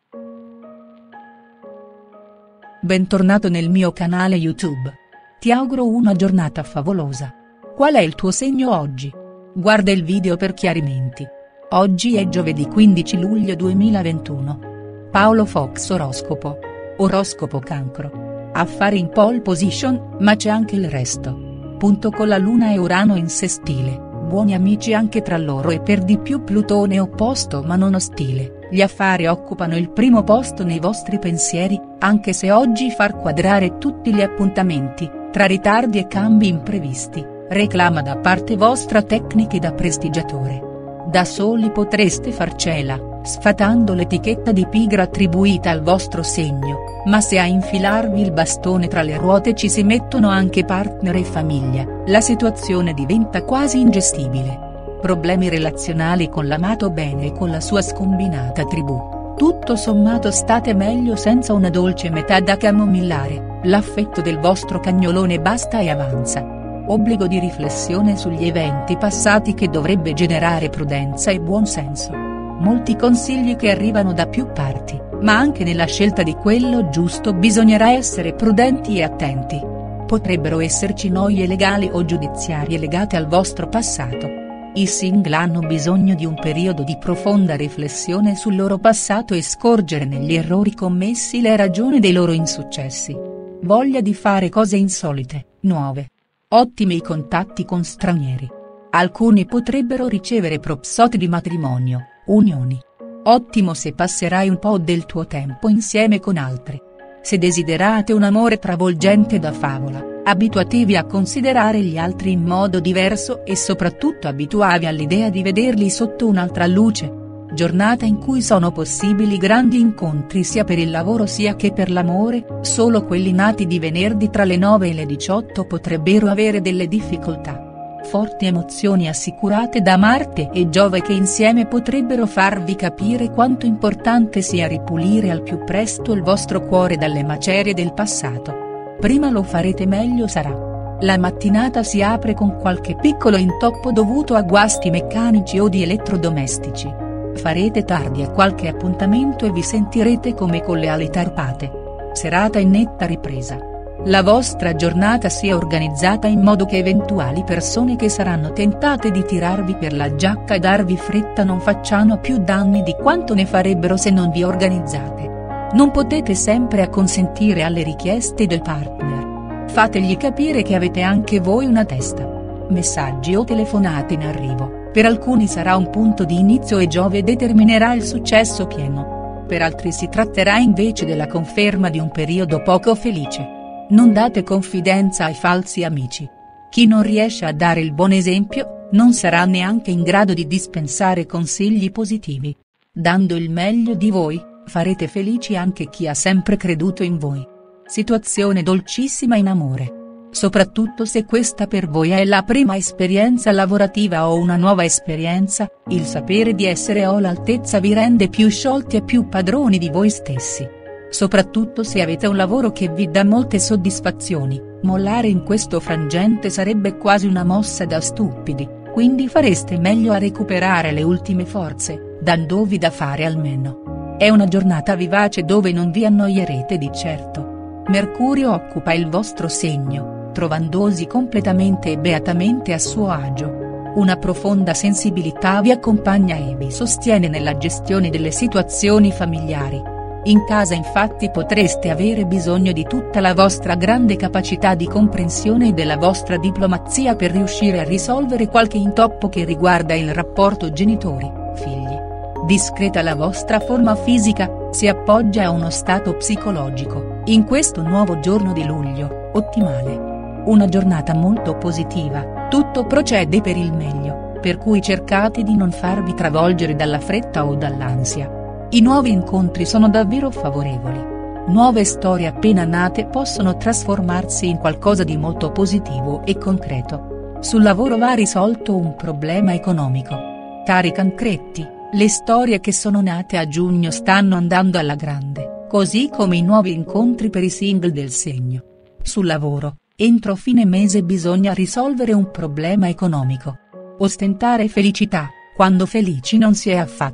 Bentornato nel mio canale YouTube. Ti auguro una giornata favolosa. Qual è il tuo segno oggi? Guarda il video per chiarimenti. Oggi è giovedì 15 luglio 2021. Paolo Fox oroscopo. Oroscopo Cancro. Affari in pole position, ma c'è anche il resto. Punto con la Luna e Urano in sestile, buoni amici anche tra loro e per di più Plutone opposto ma non ostile. Gli affari occupano il primo posto nei vostri pensieri, anche se oggi far quadrare tutti gli appuntamenti, tra ritardi e cambi imprevisti, reclama da parte vostra tecniche da prestigiatore. Da soli potreste farcela, sfatando l'etichetta di pigra attribuita al vostro segno, ma se a infilarvi il bastone tra le ruote ci si mettono anche partner e famiglia, la situazione diventa quasi ingestibile. Problemi relazionali con l'amato bene e con la sua scombinata tribù. Tutto sommato state meglio senza una dolce metà da camomillare, l'affetto del vostro cagnolone basta e avanza. Obbligo di riflessione sugli eventi passati che dovrebbe generare prudenza e buonsenso. Molti consigli che arrivano da più parti, ma anche nella scelta di quello giusto bisognerà essere prudenti e attenti. Potrebbero esserci noie legali o giudiziarie legate al vostro passato. I single hanno bisogno di un periodo di profonda riflessione sul loro passato e scorgere negli errori commessi le ragioni dei loro insuccessi. Voglia di fare cose insolite, nuove. Ottimi i contatti con stranieri. Alcuni potrebbero ricevere propsotti di matrimonio, unioni. Ottimo se passerai un po' del tuo tempo insieme con altri. Se desiderate un amore travolgente da favola, abituatevi a considerare gli altri in modo diverso e soprattutto abituatevi all'idea di vederli sotto un'altra luce. Giornata in cui sono possibili grandi incontri sia per il lavoro sia che per l'amore, solo quelli nati di venerdì tra le 9 e le 18 potrebbero avere delle difficoltà. Forti emozioni assicurate da Marte e Giove che insieme potrebbero farvi capire quanto importante sia ripulire al più presto il vostro cuore dalle macerie del passato. Prima lo farete meglio sarà. La mattinata si apre con qualche piccolo intoppo dovuto a guasti meccanici o di elettrodomestici. Farete tardi a qualche appuntamento e vi sentirete come con le ali tarpate. Serata in netta ripresa. La vostra giornata sia organizzata in modo che eventuali persone che saranno tentate di tirarvi per la giacca e darvi fretta non facciano più danni di quanto ne farebbero se non vi organizzate. Non potete sempre acconsentire alle richieste del partner. Fategli capire che avete anche voi una testa. Messaggi o telefonate in arrivo, per alcuni sarà un punto di inizio e Giove determinerà il successo pieno. Per altri si tratterà invece della conferma di un periodo poco felice. Non date confidenza ai falsi amici. Chi non riesce a dare il buon esempio, non sarà neanche in grado di dispensare consigli positivi. Dando il meglio di voi, farete felici anche chi ha sempre creduto in voi. Situazione dolcissima in amore. Soprattutto se questa per voi è la prima esperienza lavorativa o una nuova esperienza, il sapere di essere all'altezza vi rende più sciolti e più padroni di voi stessi. Soprattutto se avete un lavoro che vi dà molte soddisfazioni, mollare in questo frangente sarebbe quasi una mossa da stupidi, quindi fareste meglio a recuperare le ultime forze, dandovi da fare almeno. È una giornata vivace dove non vi annoierete di certo. Mercurio occupa il vostro segno, trovandosi completamente e beatamente a suo agio. Una profonda sensibilità vi accompagna e vi sostiene nella gestione delle situazioni familiari. In casa infatti potreste avere bisogno di tutta la vostra grande capacità di comprensione e della vostra diplomazia per riuscire a risolvere qualche intoppo che riguarda il rapporto genitori-figli. Discreta la vostra forma fisica, si appoggia a uno stato psicologico, in questo nuovo giorno di luglio, ottimale. Una giornata molto positiva, tutto procede per il meglio, per cui cercate di non farvi travolgere dalla fretta o dall'ansia. I nuovi incontri sono davvero favorevoli. Nuove storie appena nate possono trasformarsi in qualcosa di molto positivo e concreto. Sul lavoro va risolto un problema economico. Cari cancretti, le storie che sono nate a giugno stanno andando alla grande, così come i nuovi incontri per i single del segno. Sul lavoro, entro fine mese bisogna risolvere un problema economico. Ostentare felicità, quando felici non si è affatto.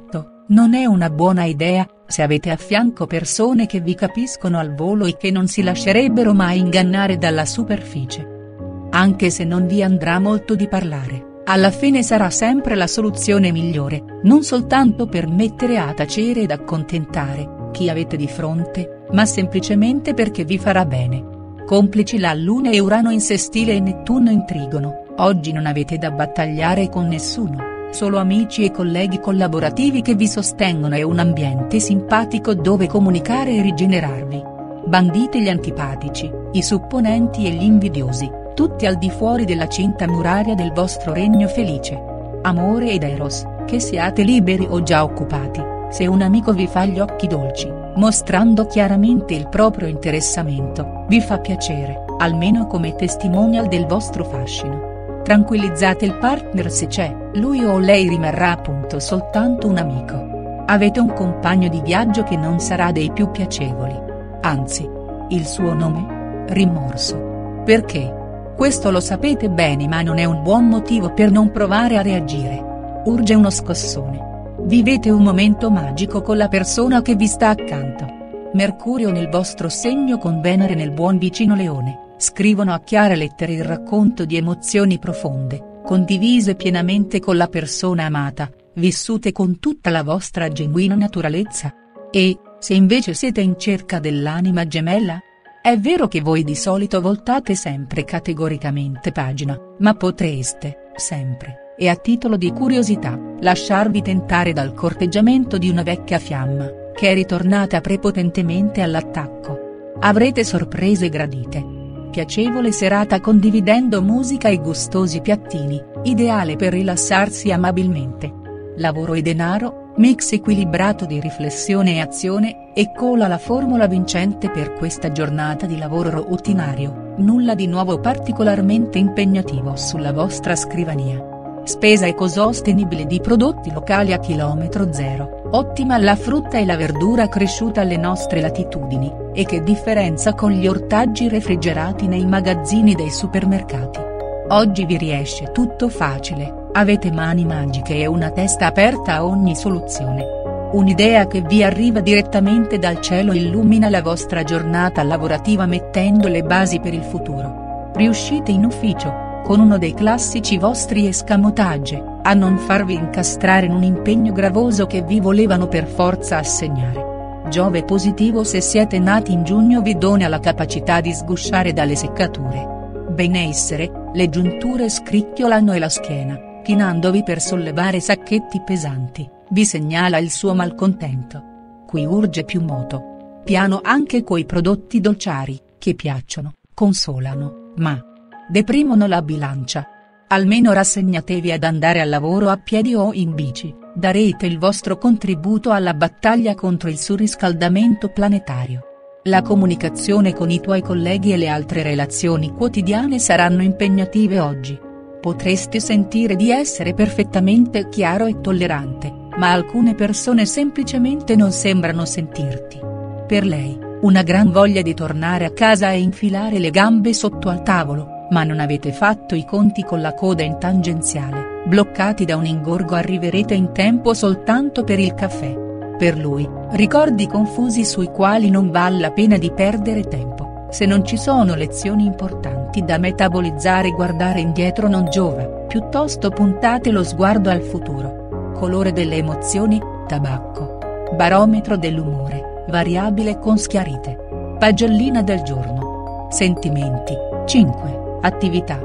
Non è una buona idea, se avete a fianco persone che vi capiscono al volo e che non si lascerebbero mai ingannare dalla superficie. Anche se non vi andrà molto di parlare, alla fine sarà sempre la soluzione migliore, non soltanto per mettere a tacere ed accontentare chi avete di fronte, ma semplicemente perché vi farà bene. Complici la Luna e Urano in sestile e Nettuno in trigono, oggi non avete da battagliare con nessuno. Solo amici e colleghi collaborativi che vi sostengono e un ambiente simpatico dove comunicare e rigenerarvi. Bandite gli antipatici, i supponenti e gli invidiosi, tutti al di fuori della cinta muraria del vostro regno felice. Amore ed Eros, che siate liberi o già occupati, se un amico vi fa gli occhi dolci, mostrando chiaramente il proprio interessamento, vi fa piacere, almeno come testimonial del vostro fascino. Tranquillizzate il partner se c'è, lui o lei rimarrà appunto soltanto un amico. Avete un compagno di viaggio che non sarà dei più piacevoli. Anzi. Il suo nome? Rimorso. Perché? Questo lo sapete bene, ma non è un buon motivo per non provare a reagire. Urge uno scossone. Vivete un momento magico con la persona che vi sta accanto. Mercurio nel vostro segno con Venere nel buon vicino Leone. Scrivono a chiare lettere il racconto di emozioni profonde, condivise pienamente con la persona amata, vissute con tutta la vostra genuina naturalezza. E, se invece siete in cerca dell'anima gemella? È vero che voi di solito voltate sempre categoricamente pagina, ma potreste, sempre, e a titolo di curiosità, lasciarvi tentare dal corteggiamento di una vecchia fiamma, che è ritornata prepotentemente all'attacco. Avrete sorprese gradite. Piacevole serata condividendo musica e gustosi piattini, ideale per rilassarsi amabilmente. Lavoro e denaro, mix equilibrato di riflessione e azione, eccola la formula vincente per questa giornata di lavoro routinario, nulla di nuovo particolarmente impegnativo sulla vostra scrivania. Spesa ecosostenibile di prodotti locali a chilometro zero, ottima la frutta e la verdura cresciuta alle nostre latitudini, e che differenza con gli ortaggi refrigerati nei magazzini dei supermercati. Oggi vi riesce tutto facile, avete mani magiche e una testa aperta a ogni soluzione. Un'idea che vi arriva direttamente dal cielo illumina la vostra giornata lavorativa mettendo le basi per il futuro. Riuscite in ufficio, con uno dei classici vostri escamotage, a non farvi incastrare in un impegno gravoso che vi volevano per forza assegnare. Giove positivo se siete nati in giugno vi dona la capacità di sgusciare dalle seccature. Benessere, le giunture scricchiolano e la schiena, chinandovi per sollevare sacchetti pesanti, vi segnala il suo malcontento. Qui urge più moto. Piano anche coi prodotti dolciari, che piacciono, consolano, ma deprimono la bilancia. Almeno rassegnatevi ad andare al lavoro a piedi o in bici, darete il vostro contributo alla battaglia contro il surriscaldamento planetario. La comunicazione con i tuoi colleghi e le altre relazioni quotidiane saranno impegnative oggi. Potreste sentire di essere perfettamente chiaro e tollerante, ma alcune persone semplicemente non sembrano sentirti. Per lei, una gran voglia di tornare a casa e infilare le gambe sotto al tavolo, ma non avete fatto i conti con la coda in tangenziale, bloccati da un ingorgo arriverete in tempo soltanto per il caffè. Per lui, ricordi confusi sui quali non vale la pena di perdere tempo, se non ci sono lezioni importanti da metabolizzare guardare indietro non giova, piuttosto puntate lo sguardo al futuro. Colore delle emozioni, tabacco. Barometro dell'umore, variabile con schiarite. Pagellina del giorno. Sentimenti, 5. Attività,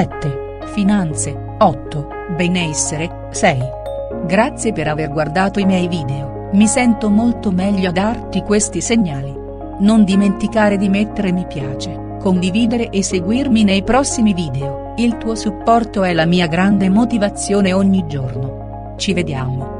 7, finanze, 8, benessere, 6. Grazie per aver guardato i miei video, mi sento molto meglio a darti questi segnali. Non dimenticare di mettere mi piace, condividere e seguirmi nei prossimi video, il tuo supporto è la mia grande motivazione ogni giorno. Ci vediamo.